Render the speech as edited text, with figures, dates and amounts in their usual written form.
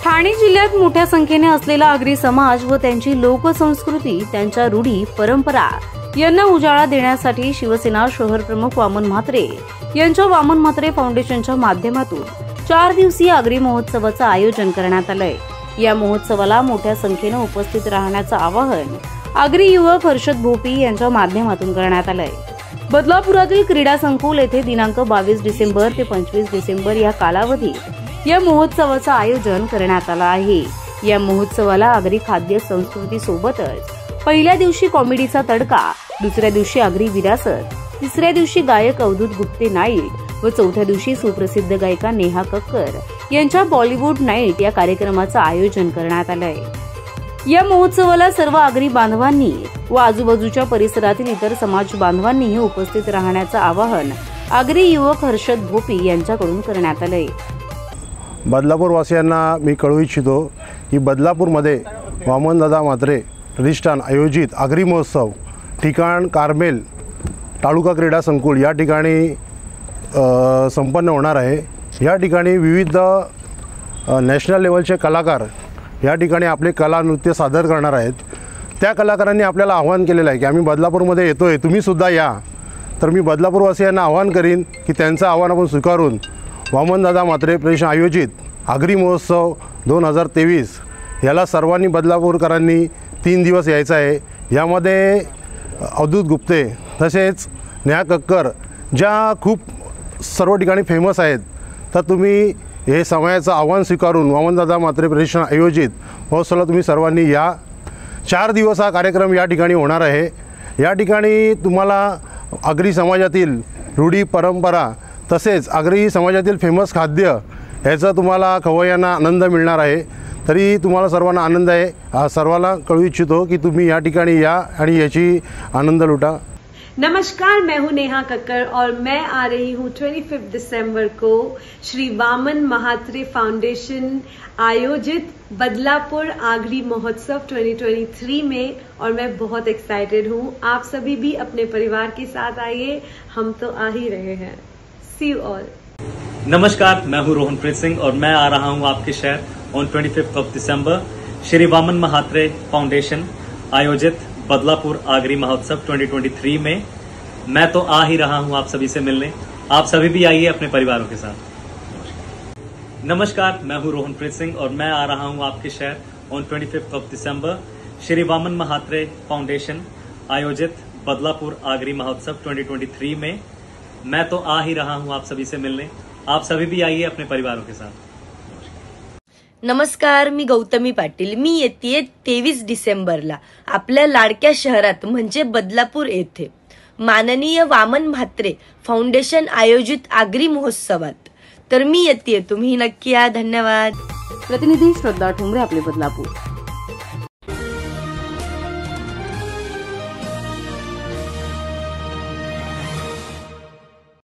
ठाणे जिल्ह्यात मोठ्या संख्येने असलेला आगरी समाज व त्यांची लोकसंस्कृती, त्यांच्या रूढी परंपरा यांना उजाळा देण्यासाठी शिवसेना शहर प्रमुख वामन म्हात्रे यांच्या वामन म्हात्रे फाउंडेशनच्या माध्यमातून 4 दिवसीय आगरी महोत्सवाचं आयोजन करण्यात आलंय। या महोत्सवाला मोठ्या संख्येने उपस्थित राहण्याचं आवाहन आगरी युवक हर्षद भोपी यांच्या माध्यमातून करण्यात आलंय। बदलापुरातील क्रीडा संकुल येथे दिनांक 22 डिसेंबर ते 25 डिसेंबर या कालावधीत या महोत्सवाचं आयोजन करण्यात आलं आहे। या महोत्सवाला आगरी खाद्य संस्कृती सोबतच पहिल्या दिवशी कॉमेडीचा तडका, दुसऱ्या दिवशी आगरी विरासत, तिसऱ्या दिवशी गायक अवधूत गुप्ते नाईट व चौथ्या दिवशी सुप्रसिद्ध गायिका नेहा कक्कर यांच्या बॉलिवूड नाईट या कार्यक्रमाचं आयोजन करण्यात आलंय। या महोत्सवाला सर्व आगरी बांधवांनी व आजूबाजूच्या परिसरातील इतर समाज बांधवांनीही उपस्थित राहण्याचं आवाहन आगरी युवक हर्षद भोपी यांच्याकडून करण्यात आलंय। बदलापूर वासियांना मी कळवू इच्छितो की बदलापूरमध्ये वामनदादा म्हात्रे प्रतिष्ठान आयोजित आगरी महोत्सव ठिकाण कार्मेल तालुका क्रीडा संकुल या ठिकाणी संपन्न होणार आहे। या ठिकाणी विविध नॅशनल लेवलचे कलाकार या ठिकाणी आपले कला नृत्य सादर करणार आहेत। त्या कलाकारांनी आपल्याला आवाहन केलेलं आहे की आम्ही बदलापूरमध्ये येतोय, तुम्ही सुद्धा या। तर मी बदलापूरवासियांना आवाहन करीन की त्यांचं आव्हान आपण स्वीकारून वामनदादा म्हात्रे प्रतिष्ठान आयोजित आगरी महोत्सव 2023 याला सर्वांनी बदलापूरकरांनी 3 दिवस यायचं आहे। यामध्ये अवधूत गुप्ते तसेच नेहा कक्कर ज्या खूप सर्व ठिकाणी फेमस आहेत, तर तुम्ही हे समयाचं आव्हान स्वीकारून वामनदादा म्हात्रे प्रतिष्ठान आयोजित महोत्सवाला तुम्ही सर्वांनी या। 4 दिवस हा कार्यक्रम या ठिकाणी होणार आहे। या ठिकाणी तुम्हाला आगरी समाजातील रूढी परंपरा तसेच आगरी समाजातील फेमस खाद्य याचा तुम्हाला खवय्यांना आनंद मिळणार आहे। तरी तुम्हाला सर्वांना आनंद आहे। सर्वांना कळवू इच्छितो की तुम्ही या ठिकाणी या आणि याची आनंद लुटा। नमस्कार, मैं हूं नेहा कक्कर और मैं आ रही हूं 25 दिसंबर को श्री वामन म्हात्रे फाउंडेशन आयोजित बदलापुर आगरी महोत्सव 2023 में और मैं बहुत एक्साइटेड हूं। आप सभी भी अपने परिवार के साथ आइए, हम तो आ ही रहे हैं। See you all. नमस्कार, मैं हूं रोहनप्रीत सिंह और मैं आ रहा हूं आपके शहर ऑन 25 दिसंबर श्री वामन म्हात्रे फाउंडेशन आयोजित बदलापुर आगरी महोत्सव 2023 में। मैं तो आ ही रहा हूं आप सभी से मिलने, आप सभी भी आइए अपने परिवारों के साथ। नमस्कार, मैं हूं रोहनप्रीत सिंह और मैं आ रहा हूं आपके शहर ऑन 25 दिसंबर श्री वामन म्हात्रे फाउंडेशन आयोजित बदलापुर आगरी महोत्सव 2023 में। मैं तो आ ही रहा हूं आप सभी से मिलने, आप सभी भी आइए अपने परिवारों के साथ। नमस्कार, मी गौतमी पाटील। मी येते 23 डिसेंबरला आपल्या लाडक्या शहरात म्हणजे बदलापूर येथे माननीय वामन म्हात्रे फाउंडेशन आयोजित आगरी महोत्सवात। तर मी येते, तुम्ही नक्की या। धन्यवाद। प्रतिनिधी श्रद्धा ठोंबरे, आपले बदलापूर।